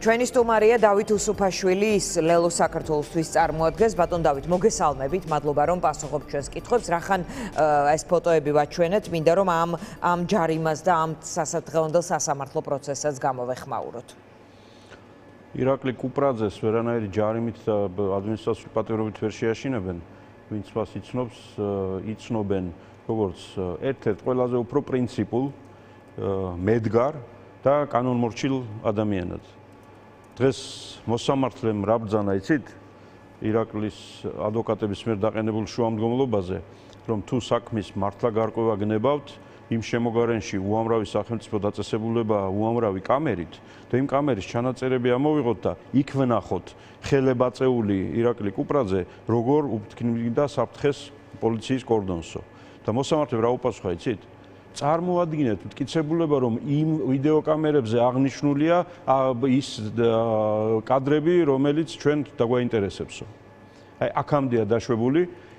ჩვენი სტუმარია დავით უსუფაშვილი, ის ლელო საქართველოსთვის წარმოადგენს. ბატონ დავით, მოგესალმებით, მადლობა რომ პასუხობთ ჩვენს კითხვებს. რახან ეს ფოტოები ვაჩვენეთ, მინდა რომ ამ ჯარიმას და ამ სასადღეონდელ სასამართლო პროცესსაც გამოვეხმაუროთ. ირაკლი კუპრაძეს ვერანაირი ჯარიმით და ადმინისტრაციული პატიმრობით ვერ შეაშინებენ, ვინც მას იცნობენ როგორც ერთ-ერთ ყველაზე უფრო პრინციპულ, მედგარ და კანონმორჩილ ადამიანად. დღეს მოსამართლემ რა ბრძანა იცით? ირაკლის ადვოკატების მიერ დაყენებულ შუამდგომლობაზე, რომ თუ საქმის მართლა გარკვევა გნებავთ, იმ შემოგარენში უამრავი სახელმწიფო დაწესებულებაა უამრავი კამერით და იმ კამერის ჩანაწერები ამოვიღოთ და იქ ვნახოთ ხელებაწეული ირაკლი კუპრაძე როგორ უფრთხნიდა საფრთხეს პოლიციის კორდონსო. და მოსამართლემ რა უპასუხა იცით? წარმოადგინეთ მტკიცებულება, რომ იმ ვიდეოკამერებზე აღნიშნულია ის კადრები, რომელიც ჩვენ დაგვაინტერესებსო. აი, აქამდეა დაშვებული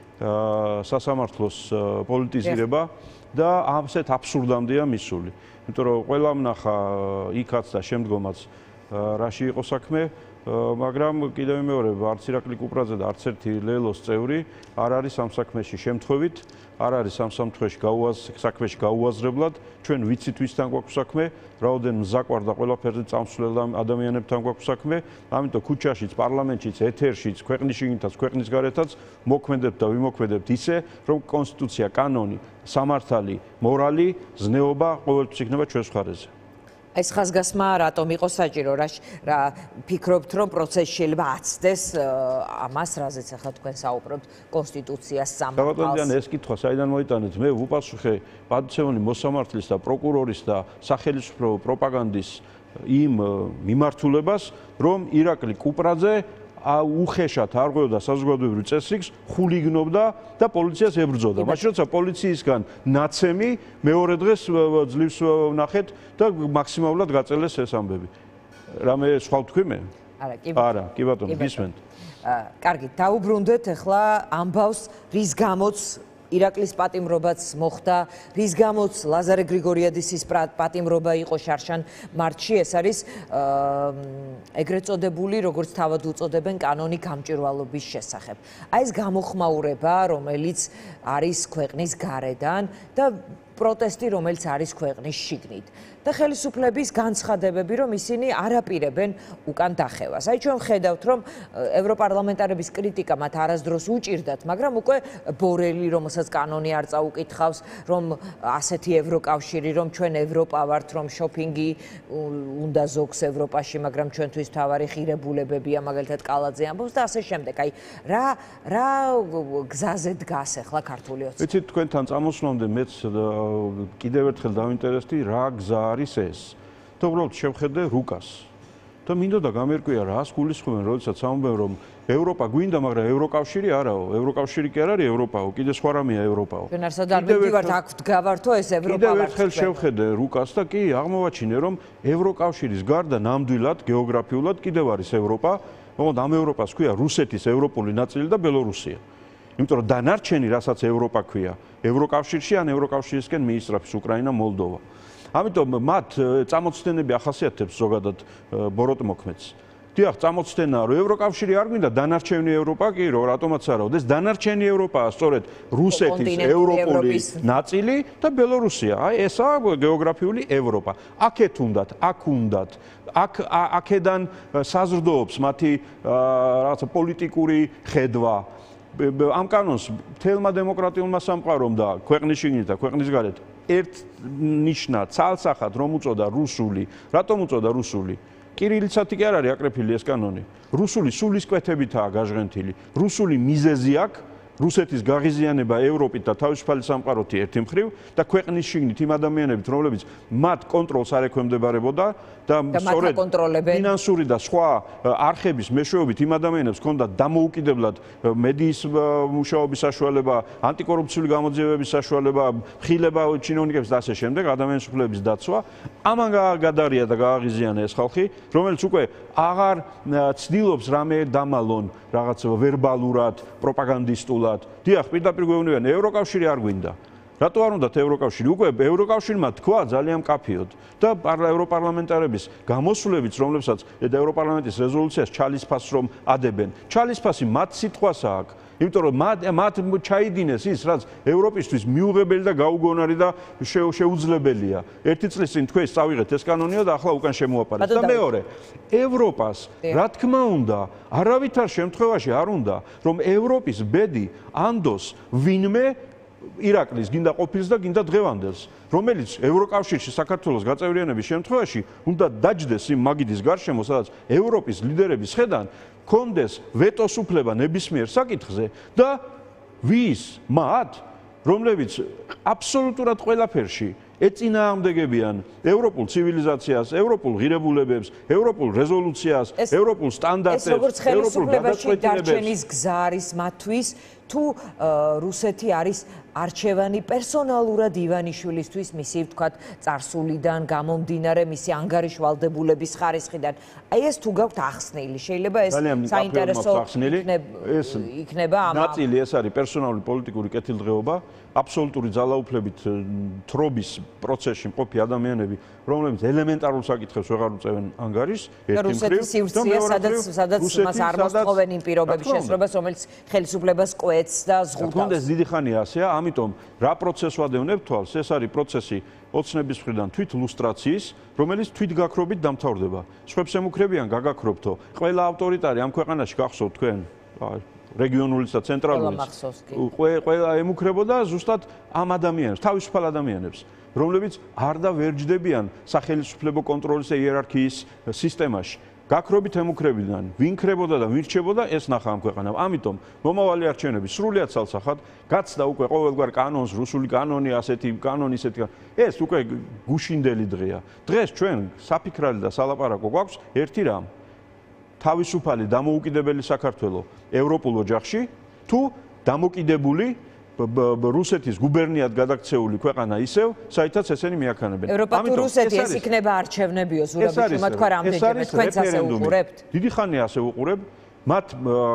სასამართლოს პოლიტიზირება და ასეთ აბსურდამდეა მისული. იმიტომ რომ ყველა ვნახა იქაც და შემდგომაც რაში იყო საქმე, მაგრამ კიდევ ვიმეორებ, არც ირაკლი კუპრაძე და არც ერთი ლელოს წევრი არ არის ამ საქმეში შემთხვევით, არ არის ამ საქმეში გაუაზრებლად. ჩვენ ვიცით ვისთან გვაქვს საქმე, რაოდენ მზაკვარ და ყველაფერზე წამსვლელ ადამიანებთან გვაქვს საქმე, ამიტომ ქუჩაშიც, პარლამენტშიც, ეთერშიც, ქვეყნის შიგნითაც, ქვეყნის გარეთაც მოქმედებთ და ვიმოქმედებთ ისე, რომ კონსტიტუცია, კანონი, სამართალი, მორალი, ზნეობა ყოველთვის იქნება ჩვენს მხარეზე. ეს ხაზგასმა რატომ იყო საჭირო? რა ფიქრობთ, რომ პროცესი შეიძლება აცდეს ამას, რაზეც ახლა თქვენ საუბრობთ, კონსტიტუციას, სამართალს? ბატონო, ეს კითხვა საიდან მოიტანეთ? მე ვუპასუხე პატივცემული მოსამართლის და პროკურორის და სახელმწიფო პროპაგანდის იმ მიმართულებას, რომ ირაკლი კუპრაძე უხეშად არ ღვევდა საზოგადოებრივ წესრიგს, ხულიგნობდა და პოლიციას ებრძოდა. მაშინ როცა პოლიციისგან ნაცემი მეორე დღეს ძლივს ვნახეთ და მაქსიმალურად გაწელეს ეს ამბები. რამე სხვა ვთქვი მე? არა, კი ბატონო, გისმენთ. კარგი, დაუბრუნდეთ ახლა ამბავს, რის გამოც ირაკლის პატიმრობაც მოხდა, რის გამოც ლაზარე გრიგორიადისის პატიმრობა იყო შარშან მარტში, ეს არის ეგრეთ წოდებული, როგორც თავად უწოდებენ, კანონი გამჭვირვალობის შესახებ. აი ეს გამოხმაურება, რომელიც არის ქვეყნის გარედან და პროტესტი, რომელიც არის ქვეყნის შიგნით. და ხელისუფლების განცხადებები, რომ ისინი არ აპირებენ უკან დახევას. აი ჩვენ ვხედავთ, რომ ევროპარლამენტარების კრიტიკა მათ არასდროს უჭირდათ, მაგრამ უკვე ბორელი, რომელსაც კანონი არ წაუკითხავს, რომ ასეთი ევროკავშირი, რომ ჩვენ ევროპა ვართ, რომ შოპინგი უნდა ზოგს ევროპაში, მაგრამ ჩვენთვის მთავარი ღირებულებებია, მაგალითად კალაძე ამბობს და ასე შემდეგ. აი რა გზაზე დგას ახლა ქართული ოცნება? ვიცით, თქვენთან წამოსვლამდე მეც კიდევ ერთხელ დავინტერესდი, რა გზა არის ეს. და უბრალოდ შევხედე რუკას. და მინდოდა გამერკვია რას გულისხმობენ, როდესაც ამბობენ, რომ ევროპა გვინდა, მაგრამ ევროკავშირი არაო. ევროკავშირი კი არ არის ევროპაო, კიდე სხვა რამეა ევროპაო. ჩვენ არსად არ მივდივართ, აქ ვდგავართო ეს ევროპა ვართ. კიდევ ერთხელ შევხედე რუკას და კი აღმოვაჩინე, რომ ევროკავშირის გარდა ნამდვილად გეოგრაფიულად კიდევ არის ევროპა, მაგრამ ამ ევროპას ქვია რუსეთის ევროპული ნაწილი და ბელორუსია. იმიტომ რომ დანარჩენი, რასაც ევროპა ქვია, ევროკავშირში ან ევროკავშირისკენ მიისწრაფის უკრაინა, მოლდოვა. ამიტომ მათ წამოწდენები ახასიათებს ზოგადად ბოროტმოქმედს. დიახ, წამოწდენაა, რომ ევროკავშირი არ გვინდა, დანარჩენი ევროპა კი რო, რატომაც არა. ეს დანარჩენი ევროპაა სწორედ რუსეთის ევროპული ნაწილი და ბელორუსია. აი ესაა გეოგრაფიული ევროპა. აქეთ უნდათ, აქ უნდათ. აქედან საზრდოობს მათი რაღაცა პოლიტიკური ხედვა. ამ კანონს მთელმა დემოკრატიულმა სამყარომ და ქვეყნის შიგნით და ქვეყნის გარეთ ერთ ნიშნად, ცალსახად რომ უწოდა რუსული. რატომ უწოდა რუსული? კირილიცათი კი არ არის აკრეფილი ეს კანონი. რუსული სულისკვეთებითაა გაჟღენთილი. რუსული მიზეზი აქვს რუსეთის გაღიზიანება ევროპით და თავისუფალი სამყაროთი ერთი მხრივ და ქვეყნის შიგნით იმ ადამიანებით, რომლებიც მათ კონტროლს არ ექვემდებარებოდა და სწორედ ფინანსური და სხვა არხების მეშვეობით იმ ადამიანებს ჰქონდათ დამოუკიდებლად მედიის მუშაობის საშუალება, ანტიკორუფციული გამოძიებების საშუალება, ხილება ჩინოვნიკებს და ასე შემდეგ, ადამიანის უფლებების დაცვა. ამან გადარია და გააღიზიანა ეს ხალხი, რომელიც უკვე აღარ ცდილობს რამე დამალონ რაღაც ვერბალურად, პროპაგანდისტულად. დიახ, პირდაპირ გვეუბნებიან, ევროკავშირი არ გვინდა. რატო არ უნდათ ევროკავშირი? უკვე ევროკავშირმა თქვა ძალიან მკაფიოდ და ევროპარლამენტარების გამოსვლებიც, რომლებსაც ევროპარლამენტის რეზოლუციას ჩალისფასს რომ ადებენ. ჩალისფასი მათ სიტყვასა აქვს. იმიტომ რომ მათ ჩაიდინეს ის, რაც ევროპისთვის მიუღებელი და გაუგონარი და შეუძლებელია. ერთი წლის წინ თქვენ წავიღეთ ეს კანონიო და ახლა უკან შემოაპარეთ. და მეორე, ევროპას, რა თქმა უნდა, არავითარ შემთხვევაში არ უნდა, რომ ევროპის ბედი ანდოს ვინმე ირაკლის გინდა ყოფილს და გინდა დღევანდელს, რომელიც ევროკავშირში საქართველოს გაწევრიანების შემთხვევაში უნდა დაჯდეს იმ მაგიდის გარშემო, სადაც ევროპის ლიდერების ხედან კონდეს ვეტოს უფლება ნებისმიერ საკითხზე და ვის მათ, რომლებიც აბსოლუტურად ყველაფერში ეწინააღმდეგებიან ევროპულ ცივილიზაციას, ევროპულ ღირებულებებს, ევროპულ რეზოლუციას, ევროპულ სტანდარტებს, როგორც ხელისუფლებაში დარჩენის გზა არის მათთვის, თუ რუსეთი არის არჩევანი პერსონალურად ივანიშვილისთვის მისი ვთქვათ წარსულიდან გამომდინარე მისი ანგარიშვალდებულების ხარისხიდან. აი ეს თუ გაქვთ ახსნილი, შეიძლება ეს საინტერესო იქნება ამ ნაწილი ეს არის პერსონალური პოლიტიკური კეთილდღეობა, აბსოლუტური ძალაუფლებით თრობის პროცესში მყოფი ადამიანები, რომლებიც ელემენტარულ საკითხებს ვეღარ უწევენ ანგარიშს, ერთი მხრივ და მეორე მხრივ, სადაც მას არ მოსთხოვენ იმ პირობების შესრულებას, რომელიც ხელისუფლებას კვეთს და ზღუდავს. თქონდეს დიდი ხანია ასეა, ამიტომ რა პროცესს ვადევნებ თვალს, ეს არის პროცესი ოცნების მხრიდან თვით ლუსტრაციის, რომელიც თვით გაქრობით დამთავრდება. სხვებს ემუქრებიან გაგაქრობთო. ყველა ავტორიტარი ამ ქვეყანაში გახსოვთ თქვენ, რეგიონულის და ცენტრალურის. ყველა ემუქრებოდა ზუსტად ამ ადამიანებს, თავისუფალ ადამიანებს, რომლებიც არ და ვერ ჯდებიან სახელმწიფო კონტროლის და იერარქიის სისტემაში. გაქრობით ემუქრებიდან, ვინ ქრებოდა და ვინ რჩებოდა, ეს ნახა ამ ქვეყანამ. ამიტომ მომავალი არჩევნები სრულიად ცალსახად გაცდა უკვე ყოველგვარ კანონს, რუსული კანონი, ასეთი კანონი, ისეთი. ეს უკვე გუშინდელი დღეა. დღეს ჩვენ საფიქრალი და სალაპარაკო გვაქვს ერთი რამ. თავისუფალი დამოუკიდებელი საქართველო ევროპულ ოჯახში თუ დამოკიდებული რუსეთის გუბერნიად გადაქცეული ქვეყანა ისევ, საერთოდ ესენი მიაქანებენ. ევროპა თუ რუსეთი ეს იქნება არჩევნებიო ზურაბში, მათ თქვა რამდენჯერმე თქვენც ასე უყურებთ? დიდი ხანია ასე უყურებ. მათ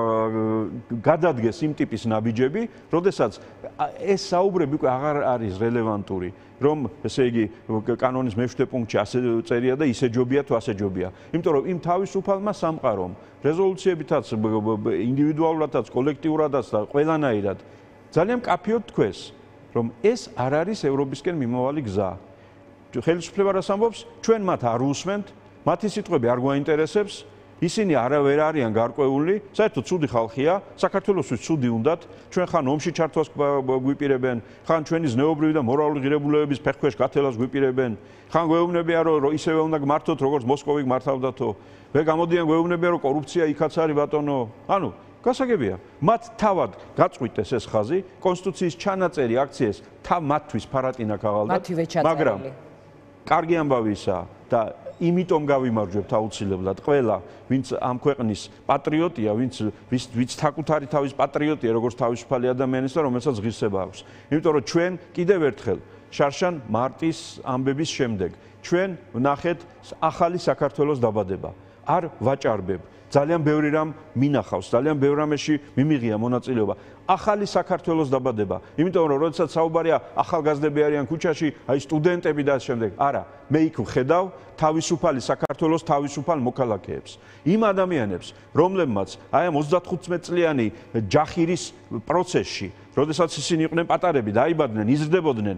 გადადგეს იმ ტიპის ნაბიჯები, როდესაც ეს საუბრები უკვე აღარ არის რელევანტური, რომ ესე იგი კანონის მე-7 პუნქტში ასე წერია და ისე ჯობია თუ ასე ჯობია. იმიტომ რომ იმ თავისუფალმა სამყარომ რეზოლუციებითაც, ინდივიდუალურადაც, კოლექტიურადაც და ყველანაირად ძალიან მკაფიოდ თქვეს, რომ ეს არ არის ევროპისკენ მიმავალი გზა. ხელისუფლება რას ამბობს? ჩვენ მათ არ უსმენთ, მათი სიტყვები არ გვაინტერესებს, ისინი არავერ არიან გარკვეული, საერთოდ ცუდი ხალხია, საქართველოსთვის ცუდი უნდათ, ჩვენ ხან ომში ჩართვას გვიპირებენ, ხან ჩვენი ზნეობრივი და მორალური ღირებულებების ფეხქვეშ გათელას გვიპირებენ, ხან გვეუბნებიან, რომ ისევე უნდა გმართოთ, როგორც მოსკოვი გმართავდათო, მე გამოდიან გვეუბნებიან, რომ კორუფცია იქაც არის ბატონო. ანუ გასაგებია, მათ თავად გაწყვიტეს ეს ხაზი, კონსტიტუციის ჩანაწერი აქციეს მათთვის ფარატინა ქაღალდათ, მაგრამ კარგი ამბავი ისაა და იმიტომ გავიმარჯვებთ აუცილებლად ყველა, ვინც ამ ქვეყნის პატრიოტია, ვინც თაკუთარი თავის პატრიოტია, როგორც თავისუფალი ადამიანის და რომელსაც ღირსება აქვს. იმიტომ რომ ჩვენ კიდევ ერთხელ შარშან მარტის ამბების შემდეგ ჩვენ ვნახეთ ახალი საქართველოს დაბადება. არ ვაჭარბებ. ძალიან ბევრი რამ მინახავს, ძალიან ბევრ რამეში მიმიღია მონაწილეობა. ახალი საქართველოს დაბადება. იმიტომ რომ როდესაც საუბარია ახალგაზრდები არიან ქუჩაში, აი სტუდენტები და ამ შემდეგ. არა, მე იქ ვხედავ თავისუფალი საქართველოს თავისუფალ მოქალაქეებს. იმ ადამიანებს, რომლებმაც აი ამ 35 წლიანი ჯახირის პროცესში, როდესაც ისინი იყვნენ პატარები, დაიბადნენ, იზრდებოდნენ,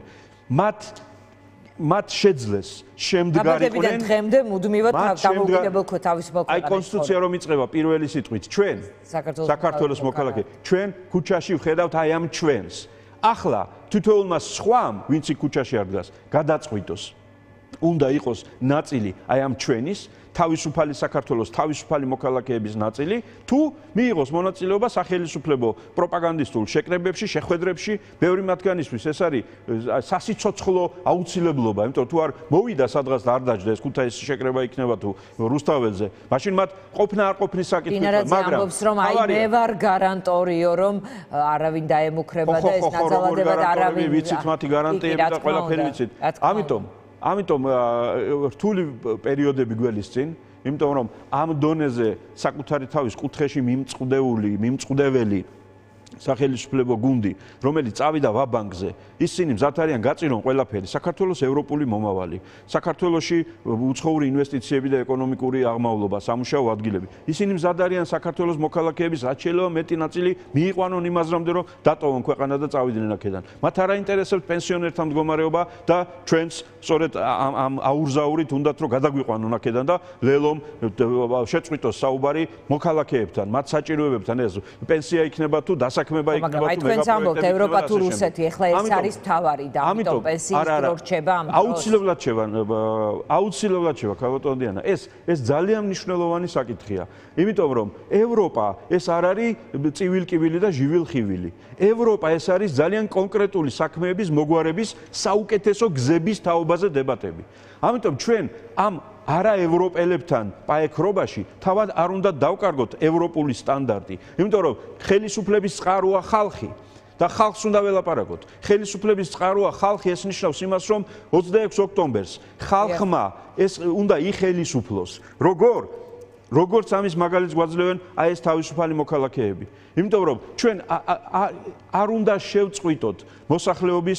მათ შეძლეს შემდგარიყვნენ დღემდე მუდმივად დამოუკიდებელ თავისუფალ აი კონსტიტუცია რომ იწყება პირველი სიტყვით ჩვენ საქართველოს მოქალაქე ჩვენ ქუჩაში ვხედავთ აი ამ ჩვენს ახლა თითოეულმა სხვამ ვინც ქუჩაში არ დგას გადაწყვიტოს უნდა იყოს ნაწილი აი ამ ჩვენის თავისუფალი საქართველოს თავისუფალი მოქალაქეების ნაწილი თუ მიიღოს მონაწილეობა სახელმწიფო პროპაგანდისტულ შეკრებებში, შეხვედრებში, ბევრი მათგანისთვის ეს არის სასიცოცხლო აუცილებლობა, იმიტომ თუ არ მოვიდა სადღაც და არ დაждდა ეს ქუთაისის შეკრება იქნება თუ რუსთაველზე, მაშინ მათ ყოფნა არ ყოფნის საკითხი, მაგრამ ამბობს რომ აი მე ვარ გარანტორიო რომ არავინ დაემუქრება და ეს ნაცვალადებად არავინ ვიცით მათი გარანტიები და ყველაფერი ვიცით. ამიტომ რთული პერიოდები გველის წინ, იმიტომ რომ ამ დონეზე საკუთარი თავის კუთხეში მიმწყდეული სახელმწიფო გუნდი, რომელიც წავიდა ვა-ბანკზე, ისინი მზად არიან გაწირონ ყველაფერი, საქართველოს ევროპული მომავალი, საქართველოში უცხოური ინვესტიციები და ეკონომიკური აღმავლობა, სამუშაო ადგილები. ისინი მზად არიან საქართველოს მოქალაქეების რაც შეიძლება მეტი ნაწილი მიიყვანონ იმაზრამდე, რომ დატოვონ ქვეყანა და წავიდნენ აქედან. მათ არ აინტერესებთ პენსიონერთა მდგომარეობა და ჩვენც სწორედ ამ აურზაურით უნდათ რომ გადაგვიყვანონ აქედან და ლელომ შეწყვიტოს საუბარი მოქალაქეებთან, მათ საჭიროებებთან ეს პენსია იქნება თუ დასაქმება იქნება თუ თქვენც ამბობთ ევროპა თუ რუსეთი, ეხლა ეს არის თავარი და ამიტომ პენსიის დრო რჩება ამ დროს. აუცილებლად შევა ქალბატონო დიანა. ეს ძალიან მნიშვნელოვანი საკითხია. იმიტომ რომ ევროპა ეს არ არის წივილ-კივილი და ჟივილ-ხივილი. ევროპა ეს არის ძალიან კონკრეტული საქმეების მოგვარების საუკეთესო გზების თაობაზე დებატები. ამიტომ ჩვენ ამ არაევროპელებთან პაექრობაში თავად არ უნდა დავკარგოთ ევროპული სტანდარტი. იმიტომ რომ ხელისუფლების წყაროა ხალხი. და ხალხს უნდა ველაპარაკოთ. ხელისუფლების წყაროა ხალხი, ეს ნიშნავს იმას, რომ 26 ოქტომბერს ხალხმა ეს უნდა იხელისუფლოს. როგორც ამის მაგალითს გვაძლევენ აი ეს თავისუფალი მოქალაქეები. იმიტომ რომ ჩვენ არ უნდა შევწყვიტოთ მოსახლეობის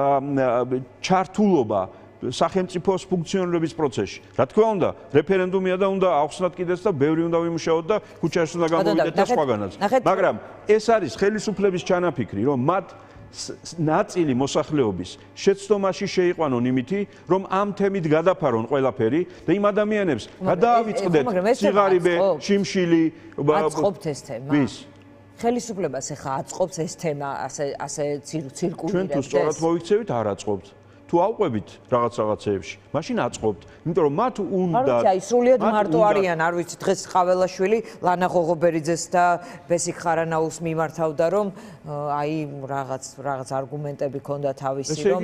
ჩართულობა სახელმწიფოს ფუნქციონირების პროცესში. რა თქმა უნდა, რეფერენდუმია და უნდა ახსნათ კიდეც და ბევრი უნდა ვიმუშაოთ და ქუჩაში უნდა გამოვიდეთ და სხვაგანაც. მაგრამ ეს არის ხელისუფლების ჩანაფიქრი, რომ მათ ნაწილი მოსახლეობის შეცდომაში შეიყვანონ იმითი, რომ ამ თემით გადაფარონ ყველაფერი და იმ ადამიანებს გადაავიწყდეთ სიღარიბე, შიმშილი, აწყობთ ეს თემა. ხელისუფლებას ეხა აწყობს ეს თემა ასე ცირკულირებს. ჩვენ თუ სწორად მოიქცევით, არ აწყობთ. თუ ავყვებით რაღაცეებში, მაშინ აწყობთ. იმიტომ რომ მათ უნდა აი სრულიად მარტო არიან, არ ვიცი, დღეს ყაველაშვილი ლანა ღოღობერიძეს და ბესიკ ხარანაუს მიმართავდა, რომ აი რაღაც არგუმენტები ქონდა თავისი, რომ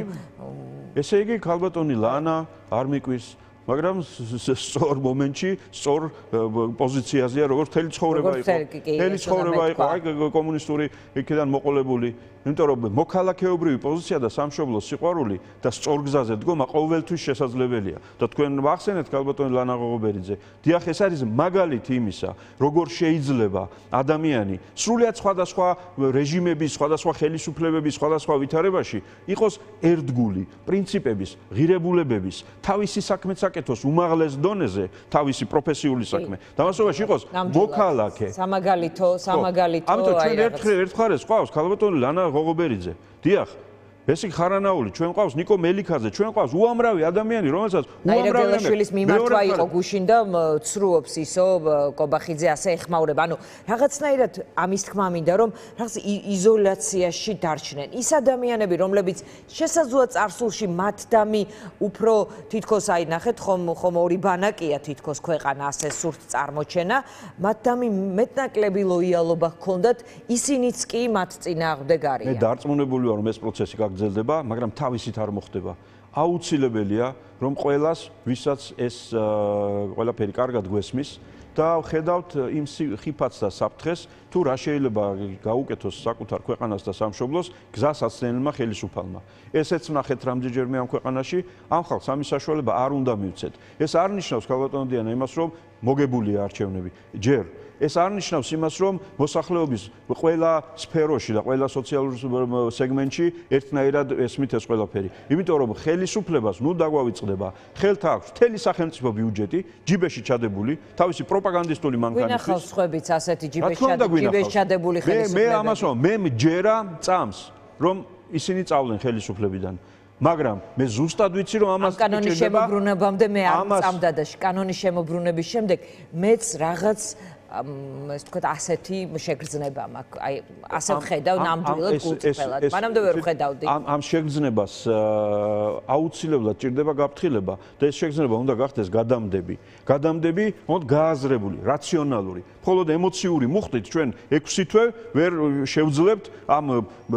ესე იგი ქალბატონი ლანა არ მიკვის მაგრამ სწორ მომენტში, სწორ პოზიციაზეა, როგორც თელი ცხოვრება იყო. თელი ცხოვრება იყო აი კომუნისტური იქიდან მოყოლებული. იმიტომ რომ მოქალაქეობრივი პოზიცია და სამშობლოს სიყვარული და სწორ გზაზე დგომა ყოველთვის შესაძლებელია. და თქვენ ვახსენეთ ქალბატონი ლანა ღოღობერიძე, დიახ, ეს არის მაგალითი იმისა, როგორ შეიძლება ადამიანი სრულიად სხვადასხვა რეჟიმების, სხვადასხვა ხელისუფლებების, სხვადასხვა ვითარებაში იყოს ერთგული პრინციპების, ღირებულებების, თავისი საქმეც აკეთოს უმაღლეს დონეზე, თავისი პროფესიული საქმე. დამასობაში იყოს მოქალაქე. სამაგალითო, ამიტომ ჩვენ ერთ მხარეს ყავს ქალბატონი ლანა ღოღობერიძე. დიახ, ბესიკ ხარანაული, ჩვენ ყავს ნიკო მელიქაძე, ჩვენ ყავს უამრავი ადამიანი, რომელსაც უამრავი ნაირაგელაშვილის მიმართვა იყო გუშინ და ცრუობს ისო კობახიძე ასე ეხმაურება. ანუ რაღაცნაირად ამის თქმა მინდა, რომ რაღაც იზოლაციაში დარჩნენ. ის ადამიანები, რომლებიც შესაძლოა წარსულში მათდამი უფრო თითქოს აი ნახეთ ხომ ორი ბანაკია თითქოს ქვეყანა ასე სურთ წარმოჩენა, მათდამი მეტნაკლები ლოიალობა ჰქონდათ, ისინიც კი მათ წინააღმდეგ არიან. მე დარწმუნებული ვარ, რომ ეს პროცესი გაგრძელდება, მაგრამ თავისით არ მოხდება. აუცილებელია, რომ ყველას, ვისაც ეს ყველაფერი კარგად გვესმის და ხედავთ იმ ხიფათს და საფრთხეს, თუ რა შეიძლება გაუკეთოს საკუთარ ქვეყანას და სამშობლოს გზას აცდენილმა ხელისუფალმა. ესეც ნახეთ რამდენჯერმე ამ ქვეყანაში, ამ ხალხს ამის საშუალება არ უნდა მივცეთ. ეს არ ნიშნავს ქალბატონო დიანა იმას, რომ მოგებულია არჩევნები. ჯერ ეს არ ნიშნავს იმას, რომ მოსახლეობის ყველა სფეროში და ყველა სოციალურ სეგმენტში ერთნაირად ესმით ეს ყველაფერი. იმიტომ რომ ხელისუფლებას ნუ დაგვავიწყდება, ხელთ აქვს მთელი სახელმწიფო ბიუჯეტი, ჯიბეში ჩადებული, თავისი პროპაგანდისტული მანქანისთვის. გვინახავს ხვებიც ასეთი ჯიბეში ჩადებული ხელისუფლება. მე ამას მე მჯერა წამს, რომ ისინი წავლენ ხელისუფლებიდან. მაგრამ მე ზუსტად ვიცი რომ ამას კანონის შემოbrunებამდე მე არ წამდა და კანონის შემოbrunების შემდეგ მეც რაღაც ეს თქვა ასეთი შეგრძნება მაქვს. აი ასე ვხედავ ნამდვილად გულწრფელად. მანამდე ვერ ვხედავდი. ამ შეგრძნებას აუცილებლად ჭირდება გაფრთხილება და ეს შეგრძნება უნდა გახდეს გადამდები. გადამდები, მოდი გააზრებული, რაციონალური. მხოლოდ ემოციური მუხტით ჩვენ 6 თვე ვერ შევძლებთ ამ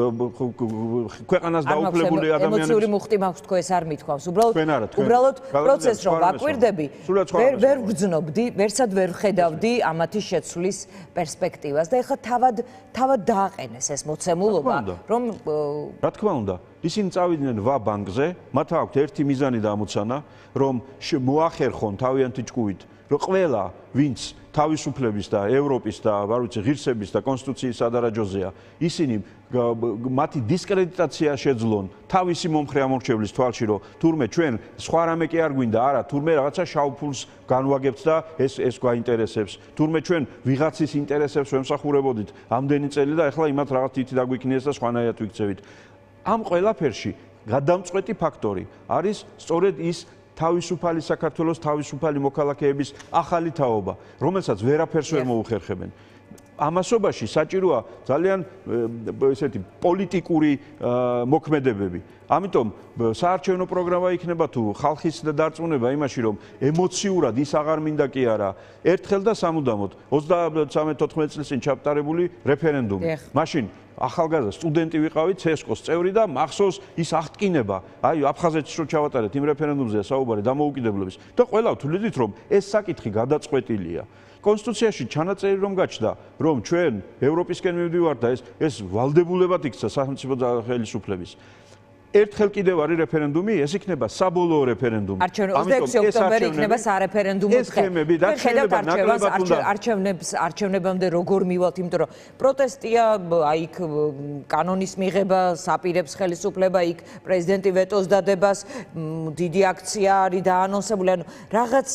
ქვეყანას დაუფლებული ადამიანებს. ემოციური მუხტი მაქვს თქო ეს არ მithქვავს. უბრალოდ პროცესს რომ ვაკვირდები, ვერ ვგრძნობდი, ვერსად ვერ ვხედავდი ამათი შეცვლის პერსპექტივას და ეხლა თავად დააყენეს ეს მოცემულობა, რომ რა თქმა უნდა, ისინი წავიდნენ ვა-ბანკზე, მათ აქვთ ერთი მიზანი და ამოცანა, რომ მოახერხონ თავიანთი ჭკუით რომ ყველა ვინც თავისუფლების და ევროპის და ღირსების და კონსტიტუციის სადარაჯოზეა, ისინი მათი დისკრედიტაცია შეძლონ თავისი მომხრე ამორჩევლის თვალში, რომ თურმე ჩვენ სხვა რამე კი არ გვინდა, არა, თურმე რაღაცა შავ ფულს განვაგებთ და ეს გვაინტერესებს. თურმე ჩვენ ვიღაცის ინტერესებს ვემსახურებოდით ამდენი წელი და ეხლა იმათ რაღაც თითი დაგვიქნიეს და სხვანაირად ვიქცევით. ამ ყველაფერში გადამწყვეტი ფაქტორი არის სწორედ ის თავისუფალი საქართველოს თავისუფალი მოქალაქეების ახალი თაობა, რომელსაც ვერაფერს ვერ მოუხერხებენ. ამასობაში საჭიროა ძალიან ესეთი პოლიტიკური მოქმედებები. ამიტომ საარჩევნო პროგრამა იქნება თუ ხალხის დარწმუნება იმაში, რომ ემოციურად ის აღარ მინდა კი არა, ერთხელ და სამუდამოდ 33-14 წლის წინ ჩატარებული რეფერენდუმი. მაშინ ახალგაზრდა სტუდენტი ვიყავი, CSKO-ს წევრი და მახსოვს ის აღტკინება. აი, აფხაზეთში რო ჩავატარეთ იმ რეფერენდუმზეა საუბარი დამოუკიდებლობის და ყველა თვლიდით, რომ ეს საკითხი გადაწყვეტილია. კონსტიტუციაში ჩანაწერი რომ გაჩნდა, რომ ჩვენ ევროპისკენ მივდივართ და ეს ვალდებულებად იქცა სახელმწიფო ხელისუფლების. ერთხელ კიდევ არის რეფერენდუმი, ეს იქნება საბოლოო რეფერენდუმი. 26 ოქტომბერი იქნება სარეფერენდუმო დღე. ეს თემები და შეიძლება ნაკლებად უნდა არჩევნებამდე როგორ მივალთ, იმიტომ რომ პროტესტია, აი იქ კანონის მიღება, საპირებს ხელისუფლება, იქ პრეზიდენტი ვეტოს დადებას, დიდი აქცია არის დაანონსებული, ანუ რაღაც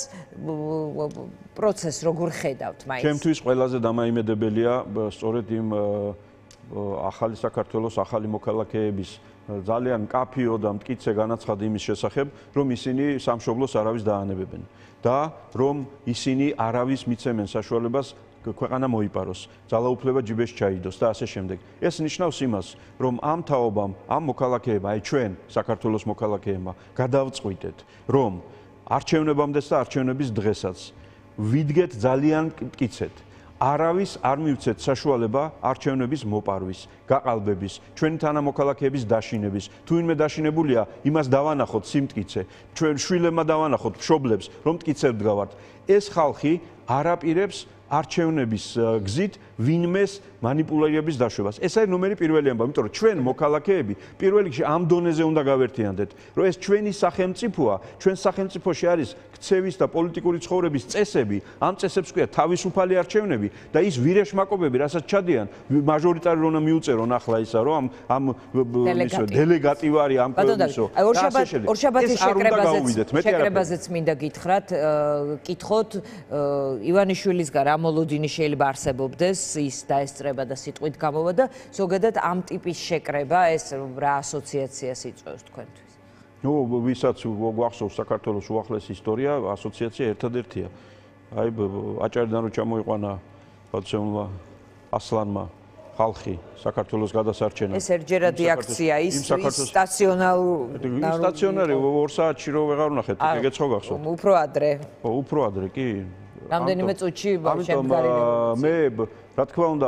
პროცესს როგორ ხედავთ მაინც? ჩემთვის ყველაზე დამაიმედებელია სწორედ იმ ახალი საქართველოს ახალი მოქალაქეების ძალიან კაფიო და მტკიცე განაცხადი იმის შესახებ, რომ ისინი სამშობლოს არავის დაანებებენ და რომ ისინი არავის მიცემენ საშუალებას ქვეყანა მოიპაროს, ძალაუფლება ჯიბეში ჩაიდოს და ასე შემდეგ. ეს ნიშნავს იმას, რომ ამ თაობამ, ამ მოქალაქეებმა, აი ჩვენ საქართველოს მოქალაქეებმა გადავწყვიტეთ, რომ არჩევნებამდეც და არჩევნების დღესაც ვიდგეთ ძალიან მტკიცედ. არავის არ მივცეთ საშუალება არჩევნების მოპარვის, გაყალბების, ჩვენი თანამოქალაქეების დაშინების. თუ ვინმე დაშინებულია, იმას დავანახოთ სიმტკიცე. ჩვენ შვილებმა დავანახოთ მშობლებს, რომ მტკიცედ გავართ. ეს ხალხი არ აპირებს არჩევნების გზით ვინმეს მანიპულირების დაშვებას. ეს არის ნომერი პირველი ამბავი, იმიტომ რომ ჩვენ მოქალაქეები პირველ რიგში ამ დონეზე უნდა გავერთიანდეთ, რომ ეს ჩვენი სახელმწიფოა, ჩვენ სახელმწიფოში არის ქცევის და პოლიტიკური ცხოვრების წესები, ამ წესებს ქვია თავისუფალი არჩევნები და ის ვირეშმაკობები, რასაც ჩადიან, მაჟორიტარი რომ მიუწერონ ახლა ისა, რომ ამ დელეგატი ვარი ამ კოლმისო. ორშაბათის შეკრებაზეც მინდა გითხრათ, კითხოთ ივანიშვილისგან რა მოლოდინი შეიძლება არსებობდეს, ის დაესწრება და სიტყვით გამოვა და ზოგადად ამ ტიპის შეკრება ეს რა ასოციაციას იწვევს თქვენთვის? ნუ ვისაც გვახსოვს საქართველოს უახლესი ისტორია, ასოციაცია ერთადერთია. აი აჭარიდან რო ჩამოიყვანა ბაცემულმა ასლანმა ხალხი საქართველოს გადასარჩენად. ეს ერთჯერადი აქცია, ის სტაციონარი 2 საათში რო ვეღარ ვნახეთ, ეგეც ხო გახსოვთ? უფრო ადრე. ხო, უფრო ადრე კი. რამდენიმე წუთში შემდგარიყო. მე რა თქმა უნდა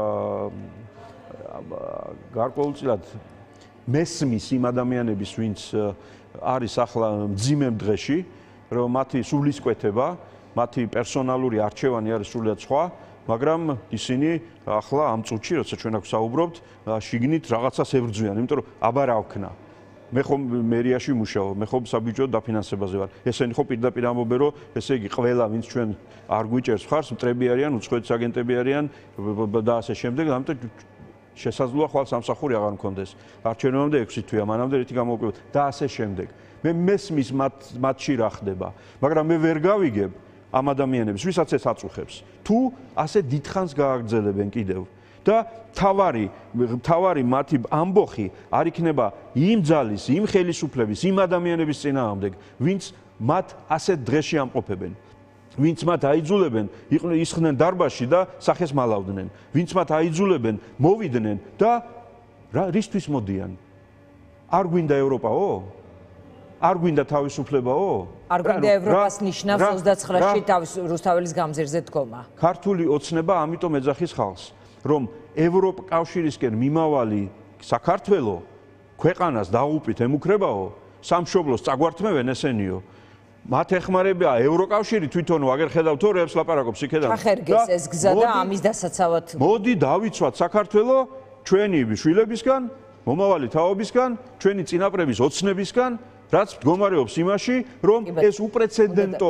გარკვეულწილად მესმის იმ ადამიანების, ვინც არის ახლა მძიმე დღეში, რომ მათი სულისკვეთება, მათი პერსონალური არჩევანი არის სრულიად სხვა, მაგრამ ისინი ახლა ამ წუთში, როცა ჩვენ აქ საუბრობთ, შიგნით რაღაცას ებრძვიან, იმიტომ რომ აბა რა ვქნა. მე ხომ მერიაში ვმუშაობ, მე ხომ საბიუჯეტო დაფინანსებაზე ვარ. ესენი ხო პირდაპირ ამბობენ, რომ ესე იგი ყველა ვინც ჩვენ არ გვიჭერს ხარს, მტრები არიან, უცხოეთის აგენტები არიან და ასე შემდეგ, ამიტომ შესაძლოა ხვალ სამსახური აღარ მქონდეს. არჩევნებამდე 6 თვეა, მანამდე რითი გამოვკვიროთ და ასე შემდეგ. მე მესმის მათში რა ხდება, მაგრამ მე ვერ გავიგებ ამ ადამიანებს, ვისაც ეს აწუხებს. თუ ასე დიდხანს გააგრძელებენ კიდევ და თავარი მათი ამბოხი არ იქნება იმ ძალის, იმ ხელისუფლების, იმ ადამიანების წინააღმდეგ, ვინც მათ ასეთ დღეში ამყოფებენ. ვინც მათ აიძულებენ, ისხდნენ დარბაზში და სახეს მალავდნენ. ვინც მათ აიძულებენ, მოვიდნენ და რისთვის მოდიან? არ გვინდა ევროპაო? არ გვინდა თავისუფლებაო? არ გვინდა ევროპას ნიშნავს 29-ში რუსთაველის გამზირზე დგომა. ქართული ოცნება ამიტომ ეძახის ხალხს, რომ ევროკავშირისკენ მიმავალი საქართველო ქვეყანას დაუპით ემუქრებაო, სამშობლოს წაგვართმევენ ესენიო. მათ ეხმარებია ევროკავშირი თვითონ ვაგერ ხედავთ რებს ლაპარაკობს იქედან. ხახერგეს ეს გზა და ამის დასაცავად. მოდი დავიცვათ საქართველო ჩვენი შვილებისგან, მომავალი თაობისგან, ჩვენი წინაპრების ოცნებისგან რაც მდგომარეობს იმაში, რომ ეს უპრეცედენტო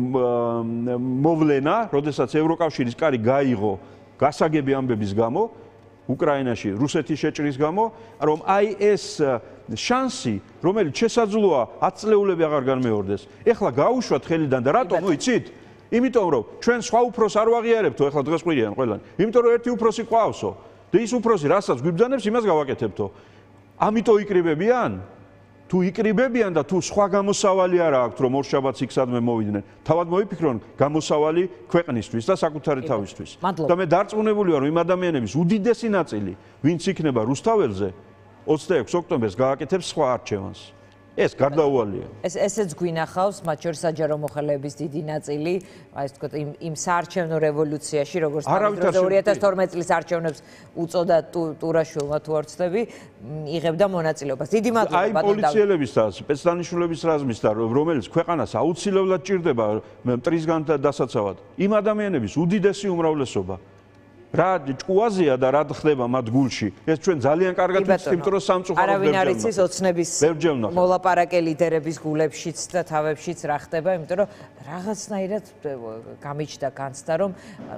მოვლენა, როდესაც ევროკავშირის კარი გაიღო გასაგები ამბების გამო, უკრაინაში რუსეთის შეჭრის გამო, რომ აი ეს შანსი, რომელიც შესაძლოა 10 წლეულები აღარ განმეორდეს, ეხლა გაუშვათ ხელიდან და რატომ მოიცით? იმიტომ რომ ჩვენ სხვა უფროს არ ვაღიარებთო, ეხლა დღეს ყვირიან ყველანი. იმიტომ რომ ერთი უფროსი ყავსო და ის უფროსი რასაც გვიბრძანებს, იმას გავაკეთებთო. ამიტომ იკრიბებიან? თუ იკრიბებიან და თუ სხვა გამოსავალი არ აქვს, რომ ორშაბათს იქ სადმე მოვიდნენ, თავად მოიფიქრონ გამოსავალი ქვეყნისთვის და საკუთარი თავისთვის. და მე დარწმუნებული ვარ, რომ იმ ადამიანების უდიდესი ნაწილი, ვინც იქნება რუსთაველზე, 26 ოქტომბერს გააკეთებს სხვა არჩევანს. ეს გარდაუვალია. ესეც გვინახავს, მათ შორის საჯარო მოხელეების დიდი ნაწილი, აი ეს თქო იმ საარჩევნო რევოლუციაში, როგორც 2012 წლის არჩევნებს უწოდა ტურაშვილმა თუ არ ვცდები, იღებდა მონაწილეობას. დიდი მადლობა ბატონო. აი პოლიციელების და სპეცდანიშნულების რაზმის და რომელიც ქვეყანას აუცილებლად ჭირდება მტრისგან დასაცავად. იმ ადამიანების უდიდესი უმრავლესობა რა ჭკუაზია და რა ხდება მათ გულში. ეს ჩვენ ძალიან კარგად ვიცით, იმიტომ რომ სამწუხაროდ არავინ არ იცის ოცნების მოლაპარაკე ლიდერების გულებშიც და თავებშიც რა ხდება, იმიტომ რომ რაღაცნაირად გამიჩნდა განცდა, რომ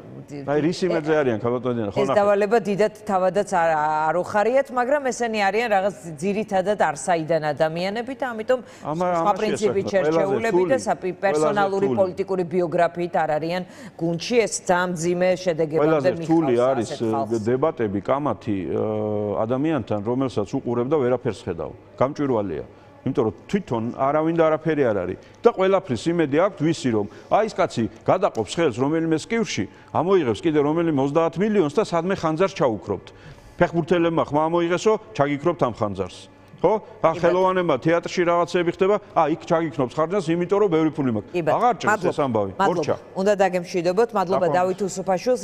აი რის იმედზე არიან ქალბატონიდან, ხო ნახე. ეს დავალება დიდად თავადაც არ უხარიათ, მაგრამ ესენი არიან რაღაც ძირითადად არსაიდან ადამიანები და ამიტომ სხვა პრინციპით შერჩეულები და პერსონალური პოლიტიკური ბიოგრაფიით არ არიან გუნდში, ეს ძალიან მძიმე შედეგებამდე მიხავს. არის დებატები კამათი ადამიანთან, რომელსაც უყურებ და ვერაფერს ხედავ. გამჭვირვალეა. იმიტომ რომ თვითონ არავინ და არაფერი არ არის. და ყველაფრის იმედი აქვს ვიცი რომ აი ეს კაცი გადაყოფს ხელს რომელიმე სკივში, ამოიღებს კიდე რომელიმე 30 მილიონს და სადმე ხანძარს ჩაუქრობთ. ფეხბურთელებმა ხმა ამოიღესო, ჩაგიქრობთ ამ ხანძარს. ხო? ახ ხელოვანებმა თეატრში რაღაცები ხდება, იქ ჩაგიქნობს ხარჯავს, იმიტომ რომ ბევრი ფული მაქვს. აღარ ჭირს ეს ამბავი. მორჩა. უნდა დაგემშვიდობოთ. მადლობა დავით უსუფაშვილს.